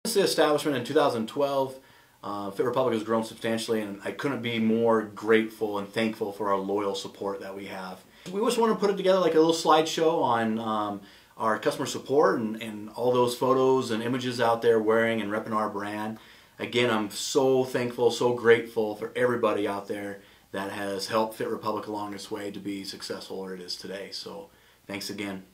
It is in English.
Since the establishment in 2012, Fit Republic has grown substantially, and I couldn't be more grateful and thankful for our loyal support that we have. We just want to put it together like a little slideshow on our customer support and all those photos and images out there wearing and repping our brand. Again, I'm so thankful, so grateful for everybody out there that has helped Fit Republic along its way to be successful where it is today. So thanks again.